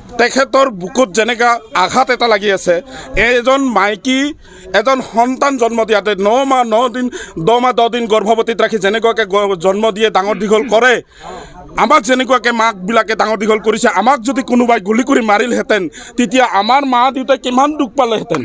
তেখেতৰ বুকুত যেনেকা আঘাত এটা লাগি আছে এজন মাইকী এজন সন্তান জন্ম দিয়াতে 9 মাহ 9 দিন 10 মাহ 10 দিন গৰ্ভৱতীত ৰাখি যেনেকুৱাকৈ জন্ম দিয়ে ডাঙৰ দীঘল কৰে আমাক যেনেকুৱাকৈ মাকবিলাকে ডাঙৰ দীঘল কৰিছে আমাক যদি কোনোবাই গুলি কৰি মাৰিলহেঁতেন তেতিয়া আমাৰ মা দেউতাই কিমান দুখ পালেহেঁতেন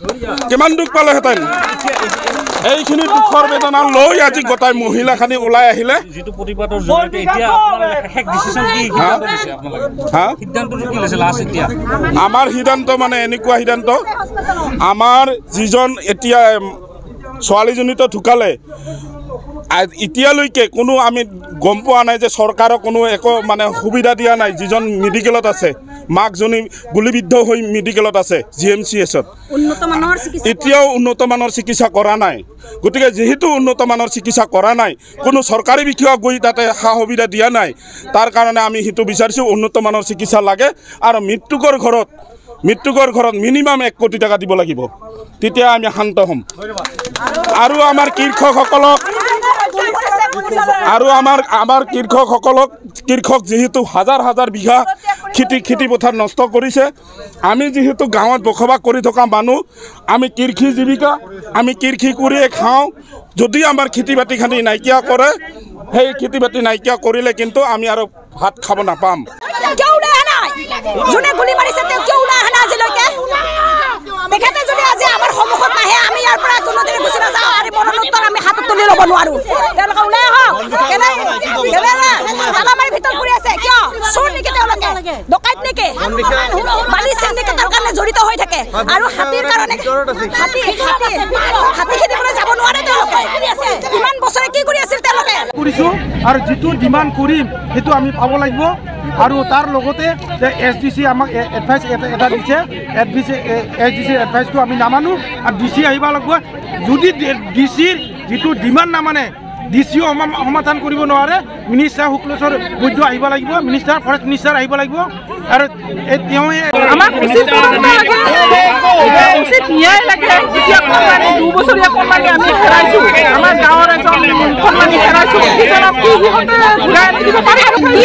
এইখিনি দুখৰ বেদনা লৈ আজি গোটাই মহিলাখানি ওলাই আহিলে যেটো প্ৰতিবাদৰ জৰিয়তে এতিয়া আপোনালোকে হেক ডিসিশন কি সিদ্ধান্ত দিছে আপোনালোকে সিদ্ধান্তটো কি লৈছে লাষ্ট এতিয়া আমাৰ সিদ্ধান্ত মানে এনেকুৱা সিদ্ধান্ত আমাৰ যিজন এতিয়া ছোৱালীজনীটো ঢুকালে এতিয়ালৈকে কোনো আমি গম পোৱা নাই যে চৰকাৰৰ কোনো একো মানে সুবিধা দিয়া নাই যিজন মেডিকেলত আছে মাকজনী গুলিবিদ্ধ হৈ মেডিকেলত আছে GMCHত এতিয়াও উন্নত মানৰ চিকিৎসা কৰা নাই গতিকে যেহেতু উন্নত মানৰ চিকিৎসা কৰা নাই কোনো চৰকাৰী বিষয়া গৈ তাতে সা সুবিধা দিয়া নাই তাৰ কাৰণে আমি হিতো বিচাৰিছো উন্নত মানৰ চিকিৎসা লাগে আৰু মৃত্যুকৰ ঘৰত মিনিমাম 1 কোটি টাকা দিব লাগিব তেতিয়া আমি শান্ত হ'ম আৰু আমাৰ কৃষকসকলক আৰু আমাৰ কৃষক যেহেতু হাজাৰ বিঘা খেতি পথাৰ নষ্ট কৰিছে আমি যেহেতু গাঁৱত বসবাস কৰি থকা মানুহ আমি কৃষি জীৱিকা আমি কৃষি কৰিয়ে খাওঁ যদি আমাৰ খেতি বাতি খানি নাইকিয়া কৰে সেই খেতি বাতি নাইকিয়া কৰিলে কিন্তু আমি আৰু ভাত খাব নাপাম যোনে গুলি মাৰিছে তেওঁ কিয় উলাই আহা আজিলৈকে তেখেতে যদি আজি আমাৰ সন্মুখত নাহে আমি ইয়াৰ পৰা কোনোদিনে গুচি নাযাওঁ আৰু মনোনয়ন আমি হাতত তুলি ল'ব নোৱাৰো তেওঁলোকে ওলাই আহক কেলে তালামাৰি ভিতৰত ঘূৰি আছে কিয় চোৰ নেকি তেওঁলোকে ডকাইত নেকি মালি চিণ্ডিকেটৰ কাৰণে জড়িত হৈ থাকে আৰু হাতীৰ কাৰণে হাতী খেদিবলৈ যাব নোৱাৰে তেওঁলোকে ইমান বছৰে কি কৰি আছিল তেওঁলোকে কৰিছো আৰু যিটো ডিমাণ্ড কৰিম সেইটো আমি পাব লাগিব আৰু তাৰ লগতে যে SDC আমাক এডভাইস এটা দিছে SDC এডভাইসটো আমি নামানো আৰু DC আহিব লাগিব যদি DCৰ যিটো ডিমাণ্ড নামানে DCও সমাধান কৰিব নোৱাৰে মিনিষ্টাৰ শুক্লেশ্বৰ বৈদ্য আহিব লাগিব ফৰেষ্ট মিনিষ্টাৰ আহিব লাগিব আৰু তেওঁ আমাক উচিত ন্যায় লাগে যেতিয়া 2 বছৰীয়া কন্যাকে আমি হেৰাইছো আমাৰ গাঁৱৰ এজন কন্যাকে হেৰাইছো কিজনক কি হিহঁতে ঘূৰাই দিব পাৰে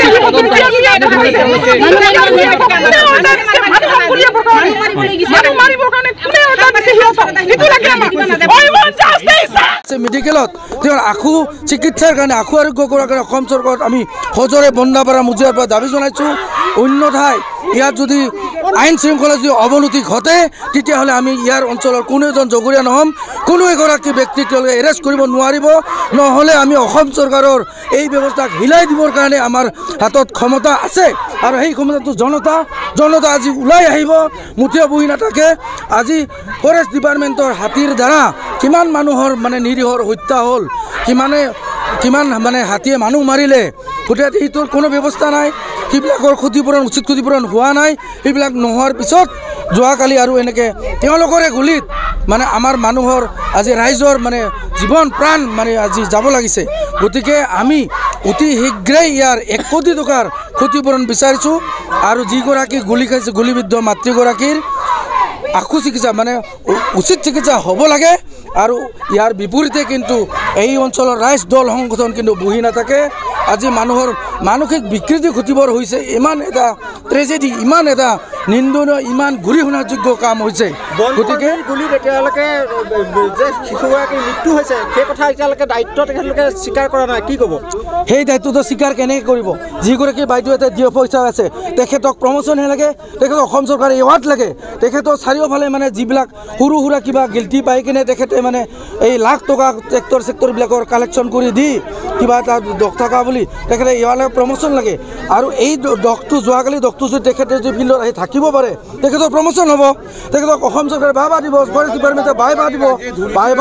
মেডিকেলত তেওঁৰ আখু চিকিৎসাৰ কাৰণে আখু আৰোগ্য কৰাৰ কাৰণে অসম চৰকাৰত আমি সজৰে বন্দাপাৰা মুজিয়াৰ পৰা দাবী জনাইছোঁ অন্যথাই ইয়াত যদি আইন শৃংখলা যদি অৱনতি ঘটে তেতিয়াহ'লে আমি ইয়াৰ অঞ্চলৰ কোনো এজন জগৰীয়া নহ'ম কোনো এগৰাকী ব্যক্তিক তেওঁলোকে এৰেষ্ট কৰিব নোৱাৰিব নহ'লে আমি অসম চৰকাৰৰ এই ব্যৱস্থাক হিলাই দিবৰ কাৰণে আমাৰ হাতত ক্ষমতা আছে আৰু সেই ক্ষমতাটো জনতা আজি ওলাই আহিব মুঠিয়া বহি নাথাকে আজি ফৰেষ্ট ডিপাৰ্টমেণ্টৰ হাতীৰ দ্বাৰা কিমান মানুহৰ মানে নিৰীহৰ হত্যা হ'ল কিমান মানে হাতীয়ে মানুহ মাৰিলে গতিকে এইটোৰ কোনো ব্যৱস্থা নাই সেইবিলাকৰ উচিত ক্ষতিপূৰণ হোৱা নাই সেইবিলাক নোহোৱাৰ পিছত যোৱাকালি আৰু এনেকৈ তেওঁলোকৰে গুলিত মানে আমাৰ মানুহৰ আজি ৰাইজৰ মানে জীৱন প্ৰাণ মানে আজি যাব লাগিছে গতিকে আমি অতি শীঘ্ৰেই ইয়াৰ 1 কোটি টকাৰ ক্ষতিপূৰণ বিচাৰিছোঁ আৰু যিগৰাকী গুলি খাইছে গুলিবিদ্ধ মাতৃগৰাকীৰ আখু চিকিৎসা মানে উচিত চিকিৎসা হ'ব লাগে আৰু ইয়াৰ বিপৰীতে কিন্তু এই অঞ্চলৰ ৰাইজ দল সংগঠন কিন্তু বহি নাথাকে আজি মানুহৰ মানসিক বিকৃতি ঘটিবৰ হৈছে ইমান এটা ট্ৰেজেডি ইমান এটা নিন্দনীয় ইমান গুলি শুনাযোগ্য কাম হৈছে গতিকে গুলিত এতিয়ালৈকে যে শিশুগৰাকীৰ মৃত্যু হৈছে সেই কথা এতিয়ালৈকে দায়িত্ব তেখেতলোকে স্বীকাৰ কৰা নাই কি ক'ব সেই দায়িত্বটো স্বীকাৰ কেনেকৈ কৰিব যিগৰাকী বাইদেউ এটা দিয় পইচা আছে তেখেতক প্ৰমোশ্যনহে লাগে তেখেতক অসম চৰকাৰে এৱাৰ্ড লাগে তেখেতৰ চাৰিওফালে মানে যিবিলাক সৰু সুৰা কিবা গিল্টি পাই কিনে তেখেতে মানে এই লাখ টকা চেক্টৰবিলাকৰ কালেকশ্যন কৰি দি কিবা এটা দক থকা বুলি তেখেতে এৱাৰ্ড প্ৰমোশ্যন লাগে আৰু এই যোৱাকালি ডক্টৰ যদি তেখেতে যদি ফিল্ডত আহি থাকিব পাৰে তেখেতৰ প্ৰমোশ্যন হ'ব তেখেতক অসম চৰকাৰে বাহবা দিব ফৰেষ্ট ডিপাৰ্টমেণ্টে বাহবা দিব বাহবা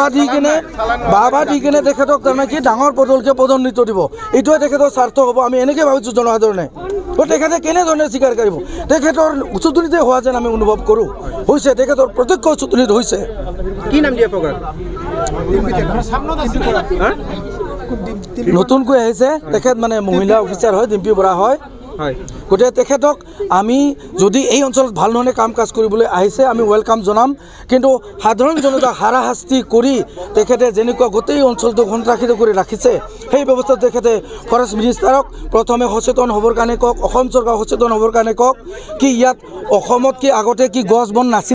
দি কিনে তেখেতক তাৰমানে কি ডাঙৰ পদলকে পদোন্নতি দিব এইটোৱে তেখেতৰ স্বাৰ্থ হ'ব আমি এনেকৈ ভাবিছোঁ জনসাধাৰণে তেখেতে কেনেধৰণে স্বীকাৰ কৰিব তেখেতৰ উচতনিতে হোৱা যেন আমি অনুভৱ কৰোঁ হৈছে তেখেতৰ প্ৰত্যক্ষ উচতনিত হৈছে কি নাম দিয়ে প্ৰগ্ৰাম নতুনকৈ আহিছে তেখেত মানে মহিলা অফিচাৰ হয় ডিম্পী বৰা হয় গতিকে তেখেতক আমি যদি এই অঞ্চলত ভাল ধৰণে কাম কাজ কৰিবলৈ আহিছে আমি ৱেলকাম জনাম কিন্তু সাধাৰণ জনতাক হাৰাশাস্তি কৰি তেখেতে যেনেকুৱা গোটেই অঞ্চলটো সন্ত্ৰাসিত কৰি ৰাখিছে সেই ব্যৱস্থাত তেখেতে ফৰেষ্ট মিনিষ্টাৰক প্ৰথমে সচেতন হ'বৰ কাৰণে কওক অসম চৰকাৰ সচেতন হ'বৰ কাৰণে কওক কি ইয়াত অসমত কি আগতে কি গছ বন নাছিল